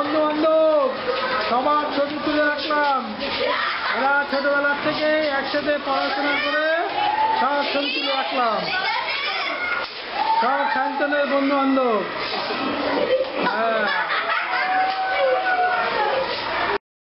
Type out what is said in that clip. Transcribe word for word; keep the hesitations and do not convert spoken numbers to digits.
বন্ধু বান্ধব সবার ছবি তুলে রাখলাম। এরা ছোটবেলার থেকে একসাথে পড়াশোনা করে সব ছবি তুলে রাখলাম। সব শান্তনের বন্ধু বান্ধব।